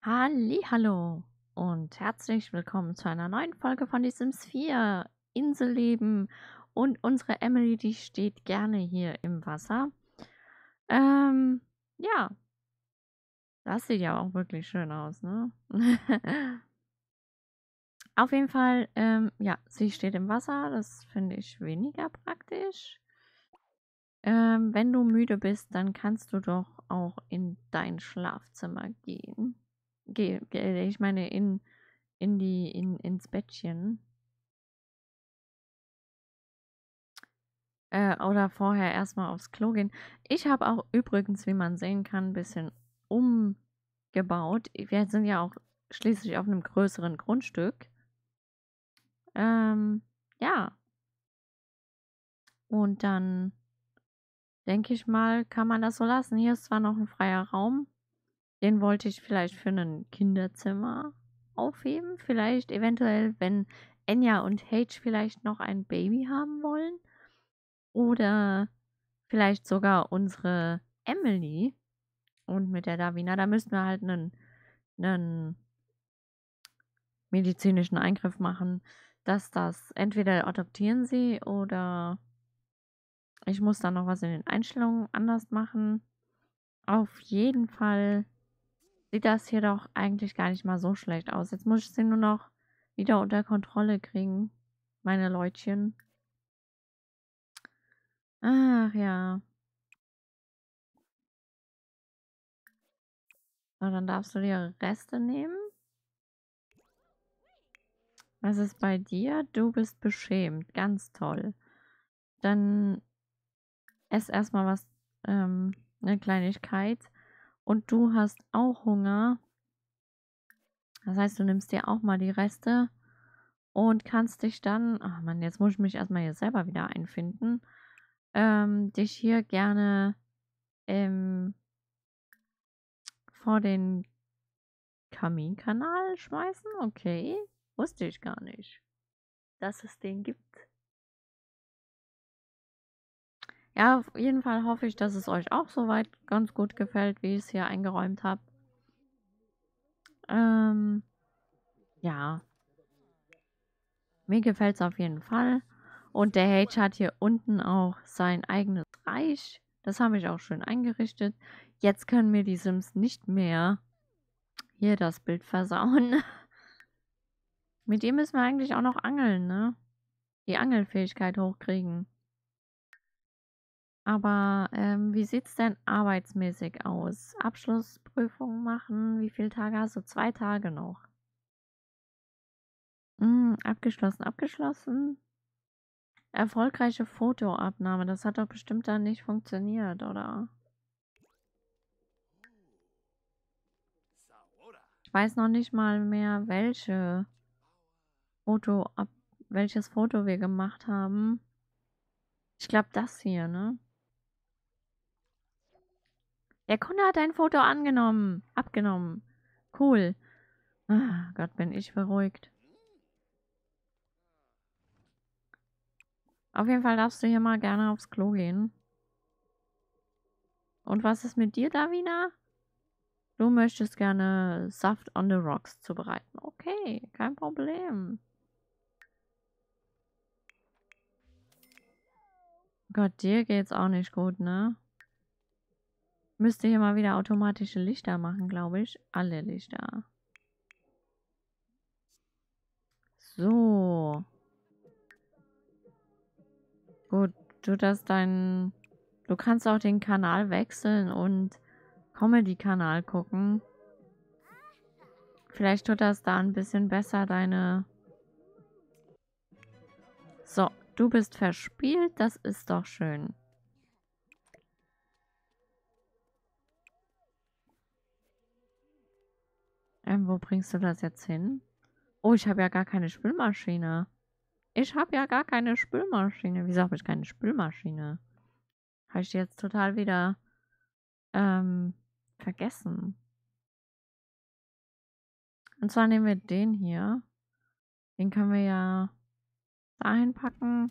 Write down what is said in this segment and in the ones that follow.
Hallihallo und herzlich willkommen zu einer neuen Folge von Die Sims 4 Inselleben. Und unsere Emily, die steht gerne hier im Wasser. Ähm, ja, das sieht ja auch wirklich schön aus, ne? Auf jeden Fall, ja, sie steht im Wasser. Das finde ich weniger praktisch. Wenn du müde bist, dann kannst du doch auch in dein Schlafzimmer gehen. Ich meine ins Bettchen. Oder vorher erstmal aufs Klo gehen. Ich habe auch übrigens, wie man sehen kann, ein bisschen umgebaut. Wir sind ja auch schließlich auf einem größeren Grundstück. Ähm, ja, und dann denke ich mal, kann man das so lassen. Hier ist zwar noch ein freier Raum, den wollte ich vielleicht für ein Kinderzimmer aufheben. Vielleicht eventuell, wenn Enya und Paige vielleicht noch ein Baby haben wollen. Oder vielleicht sogar unsere Emily und mit der Davina. Da müssten wir halt einen medizinischen Eingriff machen, dass das entweder adoptieren sie oder ich muss dann noch was in den Einstellungen anders machen. Auf jeden Fall sieht das hier doch eigentlich gar nicht mal so schlecht aus. Jetzt muss ich sie nur noch wieder unter Kontrolle kriegen, meine Leutchen. Ach ja. So, dann darfst du dir Reste nehmen. Was ist bei dir? Du bist beschämt. Ganz toll. Dann ess erstmal was, eine Kleinigkeit. Und du hast auch Hunger. Das heißt, du nimmst dir auch mal die Reste und kannst dich dann, ach man, jetzt muss ich mich erstmal hier selber wieder einfinden, dich hier gerne ähm, vor den Kaminkanal schmeißen. Okay, wusste ich gar nicht, dass es den gibt. Ja, auf jeden Fall hoffe ich, dass es euch auch soweit ganz gut gefällt, wie ich es hier eingeräumt habe. Ähm, ja, mir gefällt es auf jeden Fall. Und der Hage hat hier unten auch sein eigenes Reich. Das habe ich auch schön eingerichtet. Jetzt können mir die Sims nicht mehr hier das Bild versauen. Mit dem müssen wir eigentlich auch noch angeln, ne? Die Angelfähigkeit hochkriegen. Aber wie sieht's denn arbeitsmäßig aus? Abschlussprüfung machen? Wie viele Tage hast du? 2 Tage noch. Abgeschlossen, abgeschlossen. Erfolgreiche Fotoabnahme. Das hat doch bestimmt dann nicht funktioniert, oder? Ich weiß noch nicht mal mehr, Foto ab, welches Foto wir gemacht haben. Ich glaube, das hier, ne? Der Kunde hat ein Foto angenommen. Abgenommen. Cool. Ah, Gott, bin ich beruhigt. Auf jeden Fall darfst du hier mal gerne aufs Klo gehen. Und was ist mit dir, Davina? Du möchtest gerne Saft on the Rocks zubereiten. Okay, kein Problem. Gott, dir geht's auch nicht gut, ne? Müsste hier mal wieder automatische Lichter machen, glaube ich. Alle Lichter. So. Gut, du das dein. Du kannst auch den Kanal wechseln und Comedy-Kanal gucken. Vielleicht tut das da ein bisschen besser deine. So, du bist verspielt, das ist doch schön. Wo bringst du das jetzt hin? Oh, ich habe ja gar keine Spülmaschine. Ich habe ja gar keine Spülmaschine. Wieso habe ich keine Spülmaschine? Habe ich jetzt total wieder vergessen. Und zwar nehmen wir den hier. Den können wir ja dahin packen.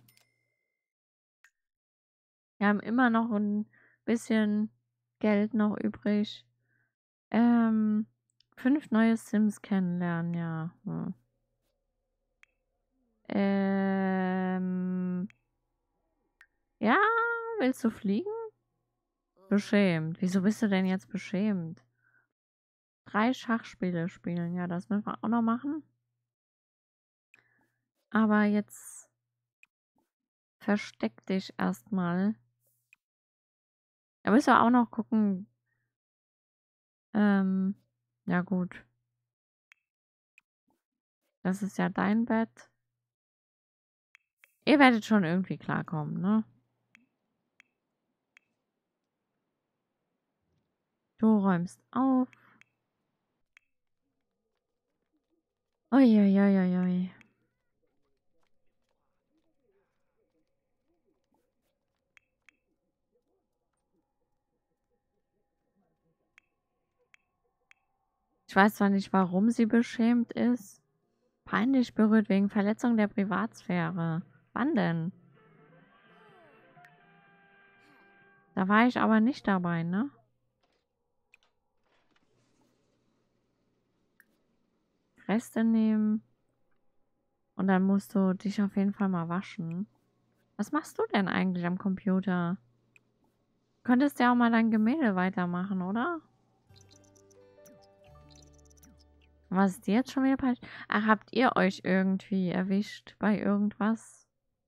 Wir haben immer noch ein bisschen Geld noch übrig. Ähm, 5 neue Sims kennenlernen, ja. Hm. Ja, willst du fliegen? Beschämt. Wieso bist du denn jetzt beschämt? 3 Schachspiele spielen, ja, das müssen wir auch noch machen. Aber jetzt versteck dich erstmal. Da müssen wir auch noch gucken. Ja gut. Das ist ja dein Bett. Ihr werdet schon irgendwie klarkommen, ne? Du räumst auf. Uiuiuiui. Ich weiß zwar nicht, warum sie beschämt ist. Peinlich berührt wegen Verletzung der Privatsphäre. Wann denn? Da war ich aber nicht dabei, ne? Reste nehmen. Und dann musst du dich auf jeden Fall mal waschen. Was machst du denn eigentlich am Computer? Könntest ja auch mal dein Gemälde weitermachen, oder? Was ist jetzt schon wieder peinlich? Ach, habt ihr euch irgendwie erwischt bei irgendwas?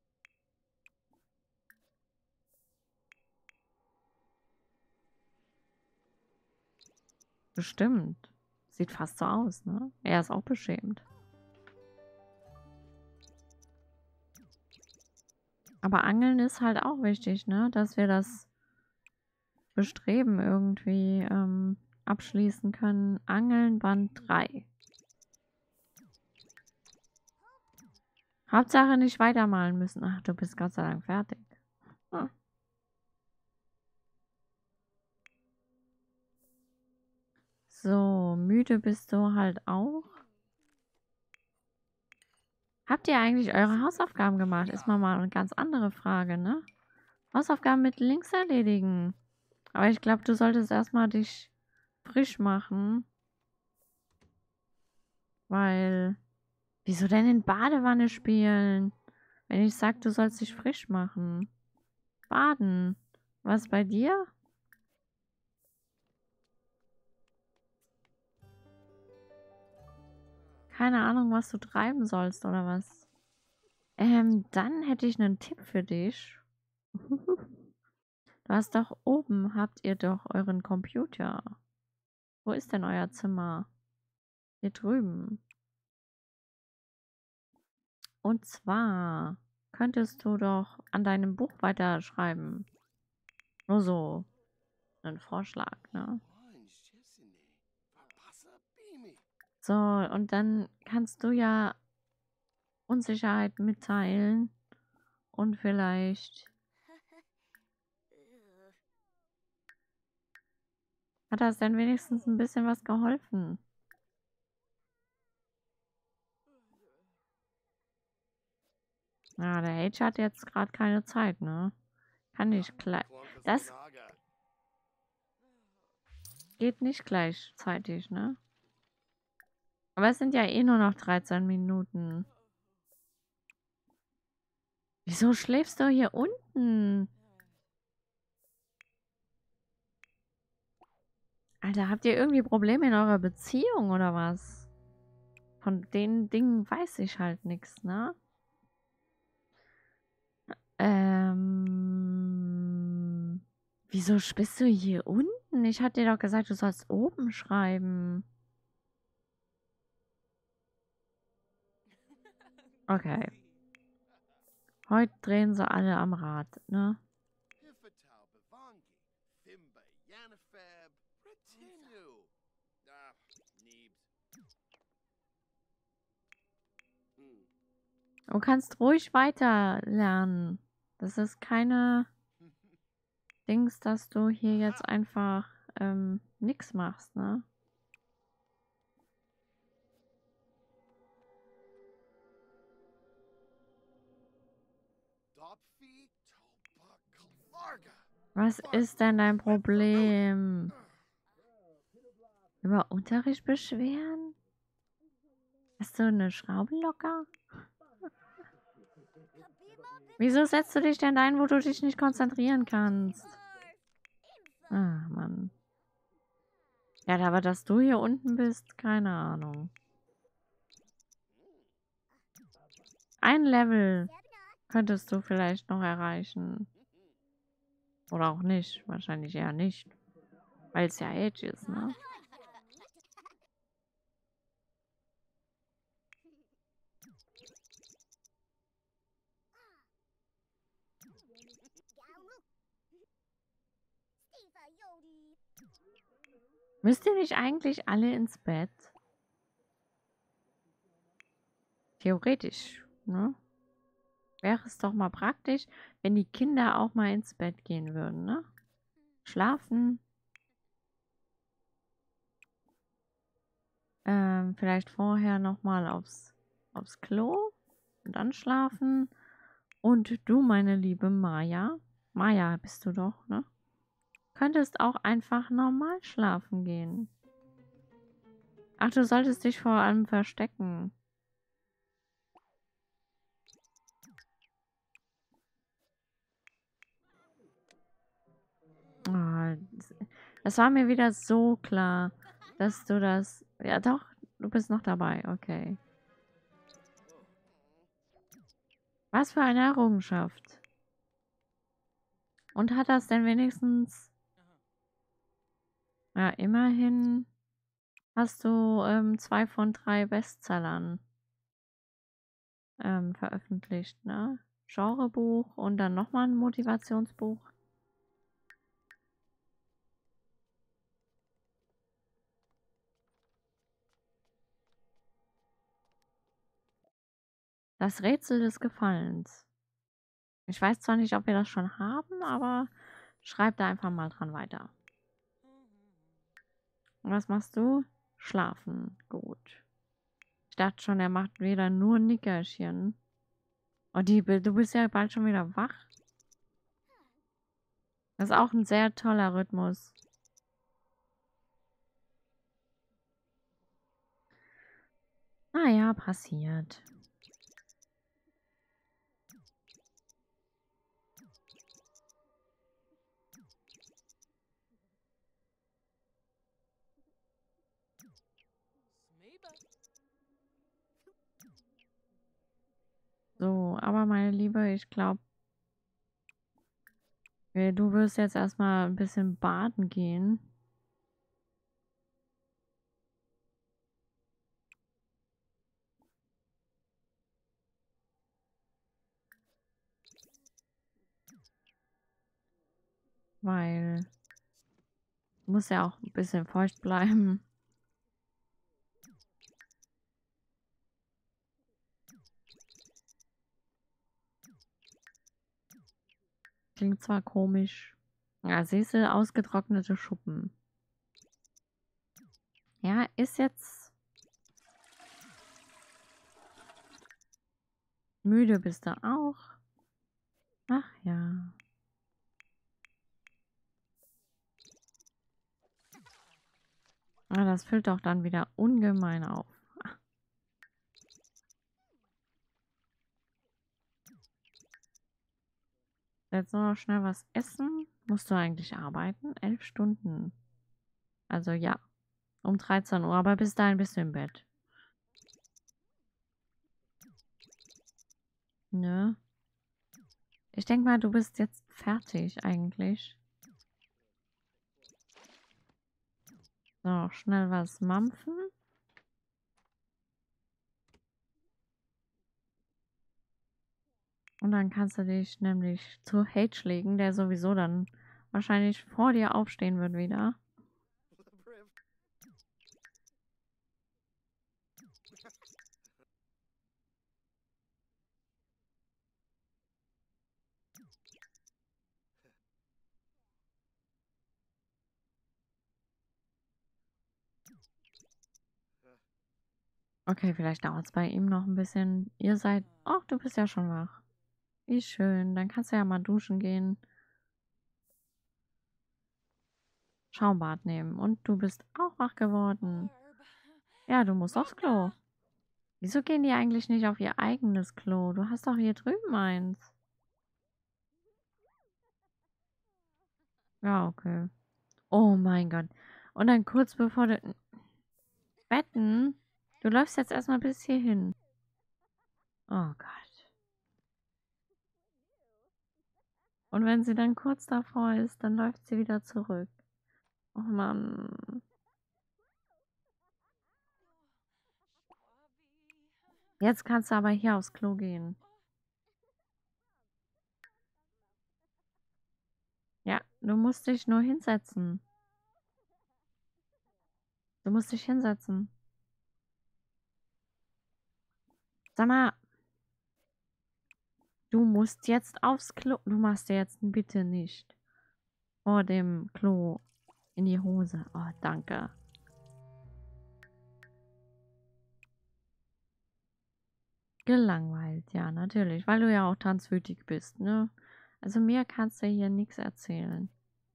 Bestimmt. Sieht fast so aus, ne? Er ist auch beschämt. Aber Angeln ist halt auch wichtig, ne? Dass wir das Bestreben irgendwie abschließen können. Angeln Band 3. Hauptsache nicht weitermalen müssen. Ach, du bist Gott sei Dank fertig. Hm. So, müde bist du halt auch. Habt ihr eigentlich eure Hausaufgaben gemacht? Ist mal eine ganz andere Frage, ne? Hausaufgaben mit links erledigen. Aber ich glaube, du solltest erstmal dich frisch machen. Weil, wieso denn in Badewanne spielen? Wenn ich sag, du sollst dich frisch machen. Baden. Was bei dir? Keine Ahnung, was du treiben sollst oder was. Dann hätte ich einen Tipp für dich. Du hast doch oben, habt ihr doch euren Computer. Wo ist denn euer Zimmer? Hier drüben. Und zwar könntest du doch an deinem Buch weiterschreiben. Nur so ein Vorschlag, ne? So, und dann kannst du ja Unsicherheit mitteilen und vielleicht hat das denn wenigstens ein bisschen was geholfen. Ja, der H hat jetzt gerade keine Zeit, ne? Kann nicht gleich. Das geht nicht gleichzeitig, ne? Aber es sind ja eh nur noch 13 Minuten. Wieso schläfst du hier unten? Alter, habt ihr irgendwie Probleme in eurer Beziehung oder was? Von den Dingen weiß ich halt nichts, ne? Wieso bist du hier unten? Ich hatte dir doch gesagt, du sollst oben schreiben. Okay. Heute drehen sie alle am Rad, ne? Du kannst ruhig weiter lernen. Das ist keine Dings, dass du hier jetzt einfach nix machst, ne? Was ist denn dein Problem? Über Unterricht beschweren? Hast du eine Schraube locker? Wieso setzt du dich denn ein, wo du dich nicht konzentrieren kannst? Ah, Mann. Ja, aber dass du hier unten bist, keine Ahnung. Ein Level könntest du vielleicht noch erreichen. Oder auch nicht. Wahrscheinlich eher nicht. Weil es ja Age ist, ne? Müsst ihr nicht eigentlich alle ins Bett? Theoretisch, ne? Wäre es doch mal praktisch, wenn die Kinder auch mal ins Bett gehen würden, ne? Schlafen. Vielleicht vorher nochmal aufs Klo und dann schlafen. Und du, meine liebe Maja, Maja bist du doch, ne? Könntest auch einfach normal schlafen gehen. Ach, du solltest dich vor allem verstecken. Ah, das war mir wieder so klar, dass du das... Ja doch, du bist noch dabei, okay. Was für eine Errungenschaft. Und hat das denn wenigstens... Ja, immerhin hast du 2 von 3 Bestsellern veröffentlicht, ne? Genrebuch und dann nochmal ein Motivationsbuch. Das Rätsel des Gefallens. Ich weiß zwar nicht, ob wir das schon haben, aber schreib da einfach mal dran weiter. Und was machst du? Schlafen. Gut. Ich dachte schon, er macht wieder nur Nickerchen. Und du bist ja bald schon wieder wach. Das ist auch ein sehr toller Rhythmus. Naja, passiert. So, aber meine Liebe, ich glaube, du wirst jetzt erstmal ein bisschen baden gehen. Weil muss ja auch ein bisschen feucht bleiben. Klingt zwar komisch. Ja, siehst du, ausgetrocknete Schuppen. Ja, ist jetzt müde bist du auch. Ach ja. Ah, das füllt doch dann wieder ungemein auf. Jetzt nur noch schnell was essen. Musst du eigentlich arbeiten? 11 Stunden. Also ja, um 13 Uhr, aber bis dahin bist du im Bett. Ne? Ich denke mal, du bist jetzt fertig eigentlich. So, schnell was mampfen. Und dann kannst du dich nämlich zu Hage legen, der sowieso dann wahrscheinlich vor dir aufstehen wird wieder. Okay, vielleicht dauert es bei ihm noch ein bisschen. Ihr seid... Ach, du bist ja schon wach. Wie schön. Dann kannst du ja mal duschen gehen. Schaumbad nehmen. Und du bist auch wach geworden. Ja, du musst aufs Klo. Wieso gehen die eigentlich nicht auf ihr eigenes Klo? Du hast doch hier drüben eins. Ja, okay. Oh mein Gott. Und dann kurz bevor du... Betten? Du läufst jetzt erstmal bis hierhin. Oh Gott. Und wenn sie dann kurz davor ist, dann läuft sie wieder zurück. Oh Mann. Jetzt kannst du aber hier aufs Klo gehen. Ja, du musst dich nur hinsetzen. Du musst dich hinsetzen. Sag mal, du musst jetzt aufs Klo. Du machst dir jetzt bitte nicht vor dem Klo in die Hose. Oh, danke. Gelangweilt, ja, natürlich. Weil du ja auch tanzwütig bist, ne? Also mir kannst du hier nichts erzählen.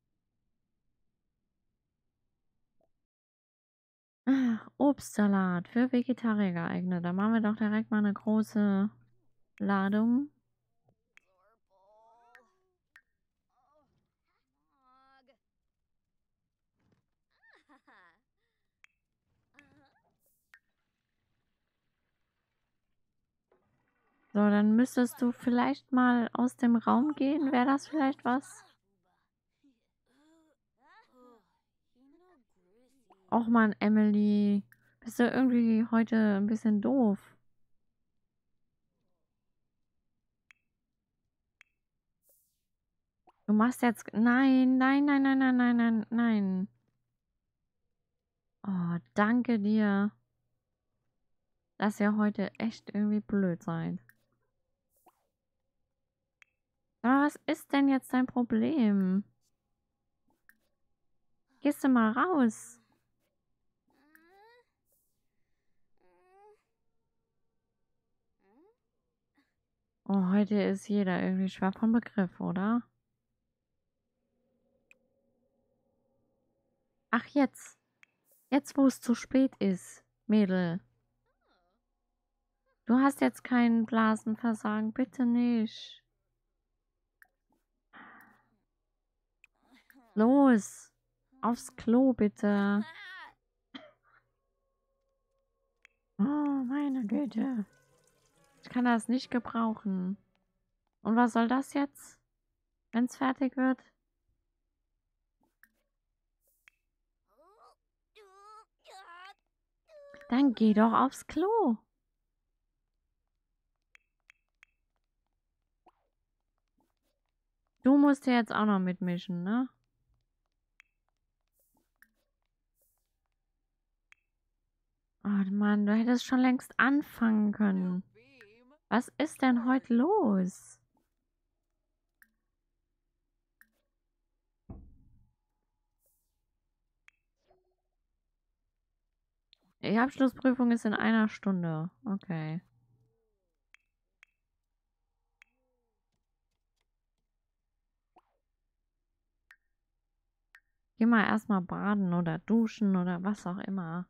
Ach, Obstsalat für Vegetarier geeignet. Da machen wir doch direkt mal eine große Ladung. So, dann müsstest du vielleicht mal aus dem Raum gehen. Wäre das vielleicht was? Och man, Emily. Bist du irgendwie heute ein bisschen doof? Du machst jetzt. Nein, nein, nein, nein, nein, nein, nein, nein. Oh, danke dir, dass ihr heute echt irgendwie blöd seid. Aber was ist denn jetzt dein Problem? Gehst du mal raus? Oh, heute ist jeder irgendwie schwer vom Begriff, oder? Ach, jetzt. Jetzt, wo es zu spät ist, Mädel. Du hast jetzt kein Blasenversagen, bitte nicht. Los, aufs Klo bitte. Oh, meine Güte. Ich kann das nicht gebrauchen. Und was soll das jetzt, wenn es fertig wird? Dann geh doch aufs Klo. Du musst ja jetzt auch noch mitmischen, ne? Oh Mann, du hättest schon längst anfangen können. Was ist denn heute los? Die Abschlussprüfung ist in einer Stunde. Okay. Geh mal erstmal baden oder duschen oder was auch immer.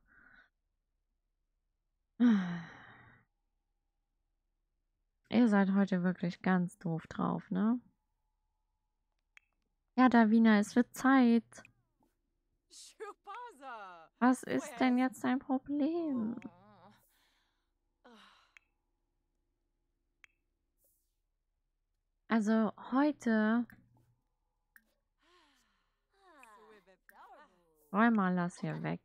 Ihr seid heute wirklich ganz doof drauf, ne? Ja, Davina, es wird Zeit. Was ist denn jetzt dein Problem? Also heute... Räum mal das hier weg.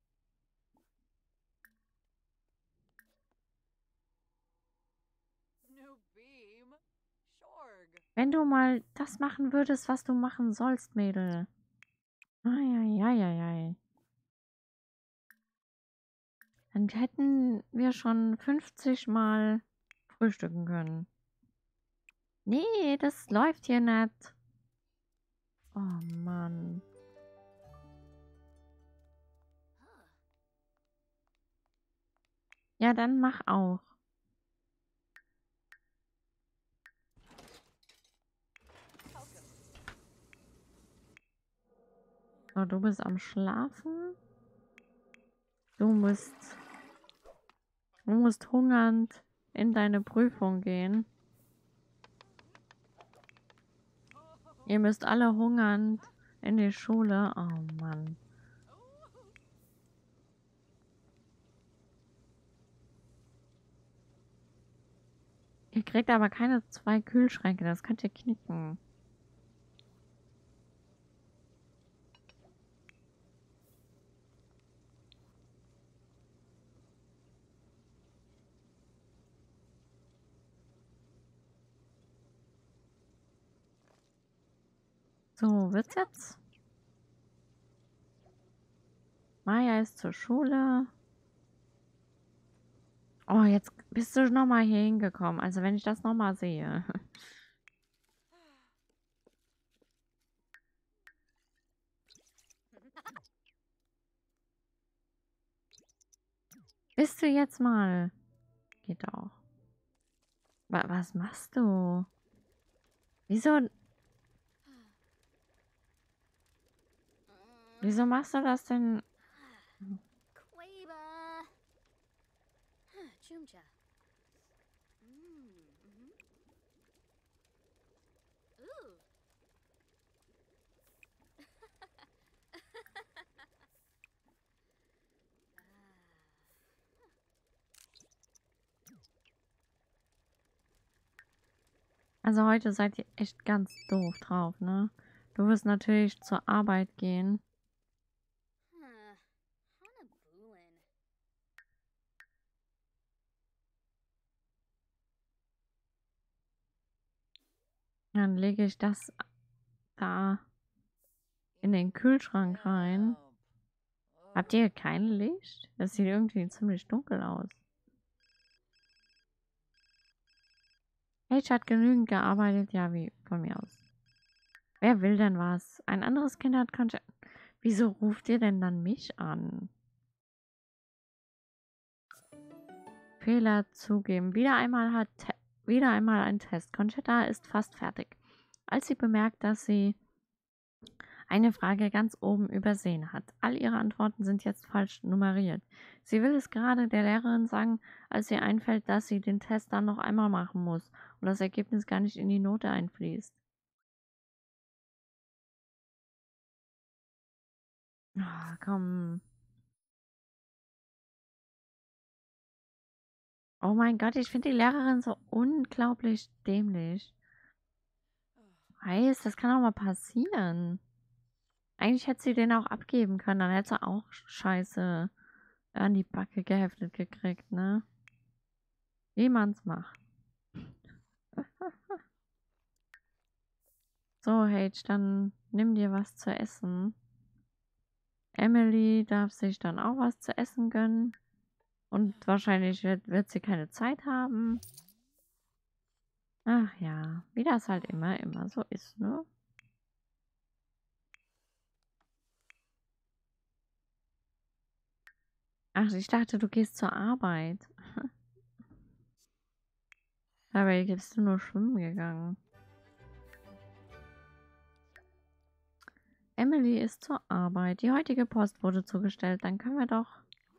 Wenn du mal das machen würdest, was du machen sollst, Mädel. Eieieiei. Dann hätten wir schon 50 Mal frühstücken können. Nee, das läuft hier nicht. Oh Mann. Ja, dann mach auch. So, du bist am Schlafen. Du musst hungernd in deine Prüfung gehen. Ihr müsst alle hungernd in die Schule. Oh Mann. Ihr kriegt aber keine 2 Kühlschränke. Das könnt ihr knicken. So, wird's jetzt? Maya ist zur Schule. Oh, jetzt bist du nochmal hier hingekommen. Also wenn ich das nochmal sehe. Bist du jetzt mal? Geht auch. Was machst du? Wieso machst du das denn? Quaba. Chumcha. Ooh. Also heute seid ihr echt ganz doof drauf, ne? Du wirst natürlich zur Arbeit gehen. Hana Bulin. Dann lege ich das da in den Kühlschrank rein. Habt ihr kein Licht? Das sieht irgendwie ziemlich dunkel aus. H hat genügend gearbeitet, ja, wie von mir aus. Wer will denn was? Ein anderes Kind hat Kontakt. Wieso ruft ihr denn dann mich an? Fehler zugeben. Wieder einmal ein Test. Conchetta ist fast fertig. Als sie bemerkt, dass sie eine Frage ganz oben übersehen hat. All ihre Antworten sind jetzt falsch nummeriert. Sie will es gerade der Lehrerin sagen, als ihr einfällt, dass sie den Test dann noch einmal machen muss und das Ergebnis gar nicht in die Note einfließt. Ah, komm. Oh mein Gott, ich finde die Lehrerin so unglaublich dämlich. Heißt, das kann auch mal passieren. Eigentlich hätte sie den auch abgeben können, dann hätte sie auch Scheiße an die Backe geheftet gekriegt, ne? Wie man's macht. So, Hage, dann nimm dir was zu essen. Emily darf sich dann auch was zu essen gönnen. Und wahrscheinlich wird sie keine Zeit haben. Ach ja, wie das halt immer so ist, ne? Ach, ich dachte, du gehst zur Arbeit. Dabei bist du nur schwimmen gegangen. Emily ist zur Arbeit. Die heutige Post wurde zugestellt. Dann können wir doch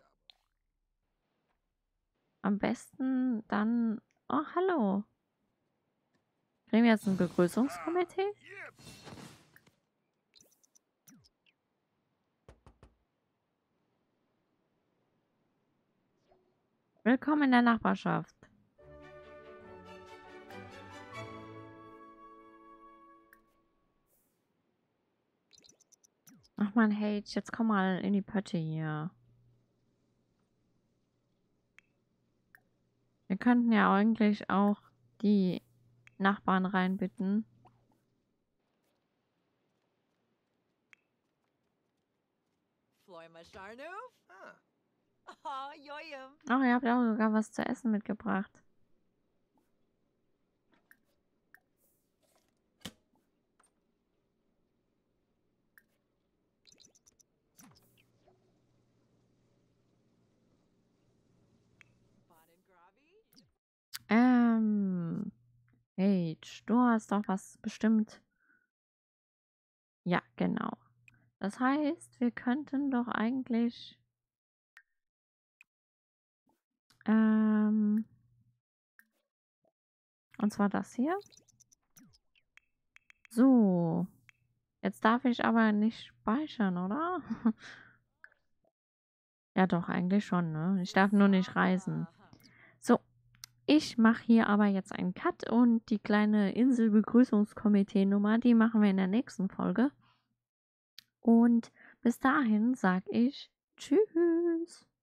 am besten dann... Oh, hallo. Kriegen wir jetzt ein Begrüßungskomitee? Willkommen in der Nachbarschaft. Ach man, Hage, jetzt komm mal in die Pötte hier. Wir könnten ja eigentlich auch die Nachbarn reinbitten. Ach, ihr habt auch sogar was zu essen mitgebracht. Hage, du hast doch was bestimmt. Ja, genau. Das heißt, wir könnten doch eigentlich und zwar das hier. So. Jetzt darf ich aber nicht speichern, oder? Ja, doch, eigentlich schon, ne? Ich darf nur nicht reisen. So, ich mache hier aber jetzt einen Cut und die kleine Insel-Begrüßungskomitee-Nummer, die machen wir in der nächsten Folge. Und bis dahin sag ich Tschüss.